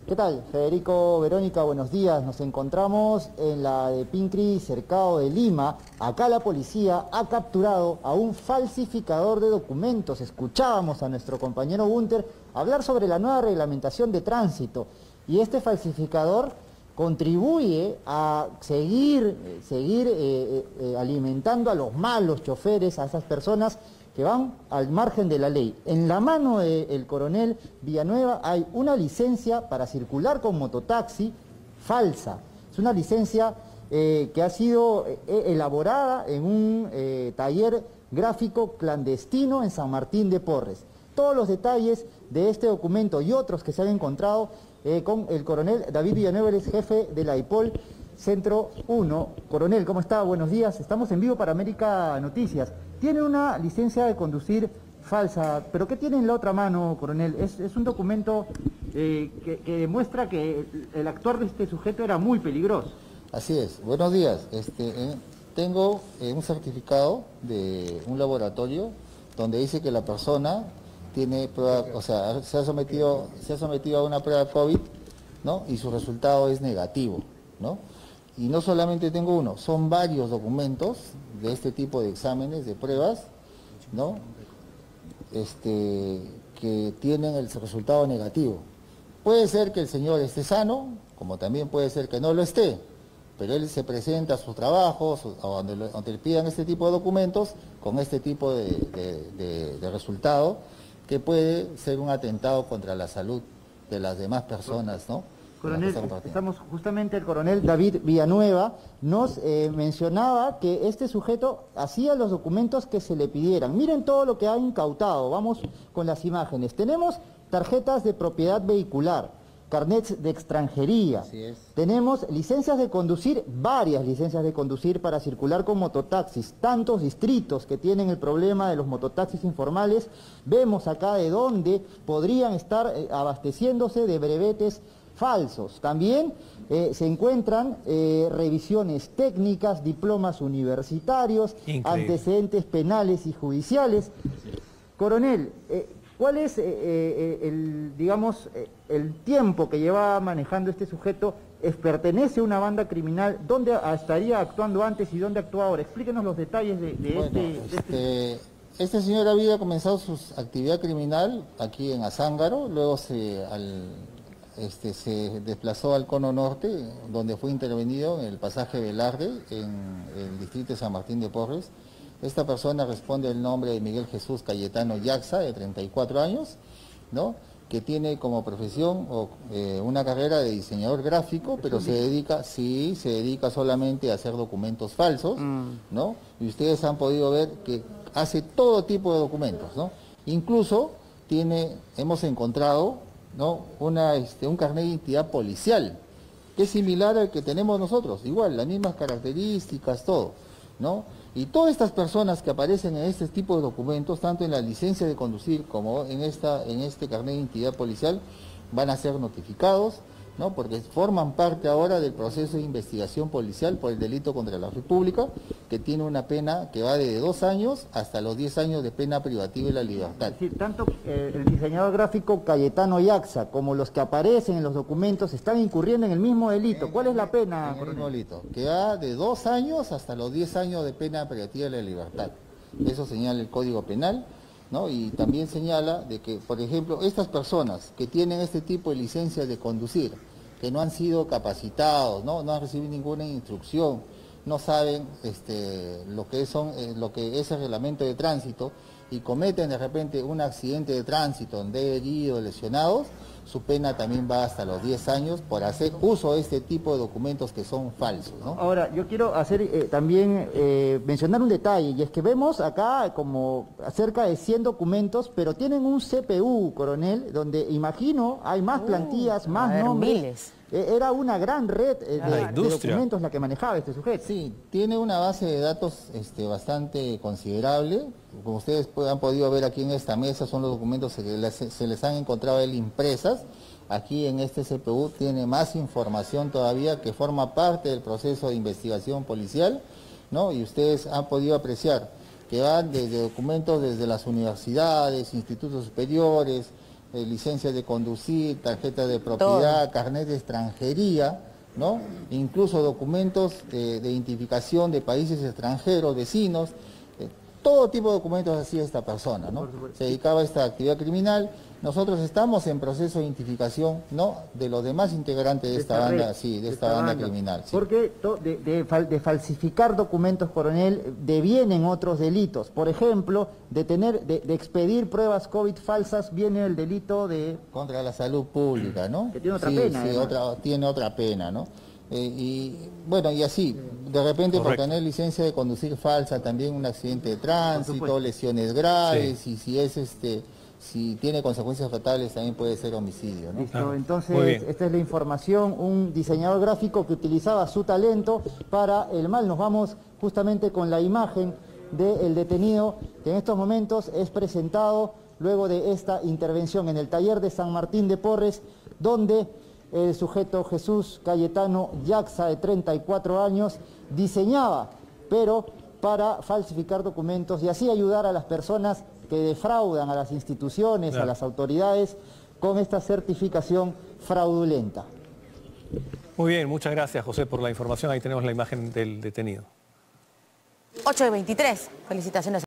¿Qué tal? Federico, Verónica, buenos días. Nos encontramos en la de Pincri, cercado de Lima. Acá la policía ha capturado a un falsificador de documentos. Escuchábamos a nuestro compañero Gunter hablar sobre la nueva reglamentación de tránsito. Y este falsificador contribuye a seguir alimentando a los malos choferes, a esas personas que van al margen de la ley. En la mano del coronel Villanueva hay una licencia para circular con mototaxi falsa. Es una licencia que ha sido elaborada en un taller gráfico clandestino en San Martín de Porres. Todos los detalles de este documento y otros que se han encontrado con el coronel David Villanueva, él es jefe de la IPOL Centro 1. Coronel, ¿cómo está? Buenos días. Estamos en vivo para América Noticias. Tiene una licencia de conducir falsa, pero ¿qué tiene en la otra mano, coronel? Es un documento que demuestra que el actuar de este sujeto era muy peligroso. Así es. Buenos días. Tengo un certificado de un laboratorio donde dice que la persona tiene prueba, o sea, se ha sometido a una prueba COVID, ¿no? Y su resultado es negativo, ¿no? Y no solamente tengo uno, son varios documentos de este tipo de exámenes, de pruebas, ¿no? Que tienen el resultado negativo. Puede ser que el señor esté sano, como también puede ser que no lo esté, pero él se presenta a sus trabajos, o donde le pidan este tipo de documentos, con este tipo de resultado, que puede ser un atentado contra la salud de las demás personas, ¿no? Coronel, justamente el coronel David Villanueva nos mencionaba que este sujeto hacía los documentos que se le pidieran. Miren todo lo que ha incautado, vamos con las imágenes. Tenemos tarjetas de propiedad vehicular, carnets de extranjería, tenemos licencias de conducir, varias licencias de conducir para circular con mototaxis, tantos distritos que tienen el problema de los mototaxis informales. Vemos acá de dónde podrían estar abasteciéndose de brevetes falsos. También se encuentran revisiones técnicas, diplomas universitarios, antecedentes penales y judiciales. Coronel, ¿cuál es el tiempo que lleva manejando este sujeto? ¿Pertenece a una banda criminal? ¿Dónde estaría actuando antes y dónde actúa ahora? Explíquenos los detalles Este señor había comenzado su actividad criminal aquí en Azángaro, luego se desplazó al Cono Norte, donde fue intervenido en el pasaje Velarde, en el distrito de San Martín de Porres. Esta persona responde al nombre de Miguel Jesús Cayetano Yaxa, de 34 años, ¿no? Que tiene como profesión una carrera de diseñador gráfico, pero se dedica solamente a hacer documentos falsos, ¿no? Y ustedes han podido ver que hace todo tipo de documentos, ¿no? Incluso hemos encontrado, ¿no? Un carnet de identidad policial, que es similar al que tenemos nosotros, igual, las mismas características, todo, ¿no? Y todas estas personas que aparecen en este tipo de documentos, tanto en la licencia de conducir como en este carnet de identidad policial, van a ser notificados, ¿no? Porque forman parte ahora del proceso de investigación policial por el delito contra la República, que tiene una pena que va de 2 años hasta los 10 años de pena privativa de la libertad. Es decir, tanto el diseñador gráfico Cayetano Yaxa como los que aparecen en los documentos están incurriendo en el mismo delito. ¿Cuál es la pena? En el mismo delito, que va de 2 años hasta los 10 años de pena privativa de la libertad. Eso señala el Código Penal, ¿no? Y también señala de que, por ejemplo, estas personas que tienen este tipo de licencias de conducir, que no han sido capacitados, no han recibido ninguna instrucción, no saben lo que es el reglamento de tránsito, y cometen de repente un accidente de tránsito donde hay heridos, lesionados, su pena también va hasta los 10 años por hacer uso de este tipo de documentos que son falsos, ¿no? Ahora, yo quiero hacer también mencionar un detalle, y es que vemos acá como cerca de 100 documentos, pero tienen un CPU, coronel, donde imagino hay más plantillas, más nombres. Miles. Era una gran red de documentos la que manejaba este sujeto. Sí, tiene una base de datos bastante considerable. Como ustedes han podido ver aquí en esta mesa, son los documentos que se les han encontrado a él impresas. Aquí en este CPU tiene más información todavía que forma parte del proceso de investigación policial, ¿no? Y ustedes han podido apreciar que van desde documentos desde las universidades, institutos superiores, licencias de conducir, tarjetas de propiedad, carnet de extranjería, ¿no? Incluso documentos de identificación de países extranjeros, vecinos, todo tipo de documentos hacía esta persona, ¿no? Se dedicaba a esta actividad criminal. Nosotros estamos en proceso de identificación, ¿no?, de los demás integrantes de esta banda, sí, de esta banda criminal. Sí. Porque de falsificar documentos, coronel, devienen otros delitos. Por ejemplo, de expedir pruebas COVID falsas viene el delito de... Contra la salud pública, ¿no? Que tiene otra pena. Sí, tiene otra pena, ¿no? Y bueno, y así, de repente por tener licencia de conducir falsa, también un accidente de tránsito, lesiones graves, y si es si tiene consecuencias fatales también puede ser homicidio, ¿no? Listo, entonces esta es la información, un diseñador gráfico que utilizaba su talento para el mal. Nos vamos justamente con la imagen del detenido que en estos momentos es presentado luego de esta intervención en el taller de San Martín de Porres, donde el sujeto Jesús Cayetano Yaxa, de 34 años, diseñaba, pero para falsificar documentos y así ayudar a las personas que defraudan a las instituciones, a las autoridades, con esta certificación fraudulenta. Muy bien, muchas gracias, José, por la información. Ahí tenemos la imagen del detenido. 8:23. Felicitaciones.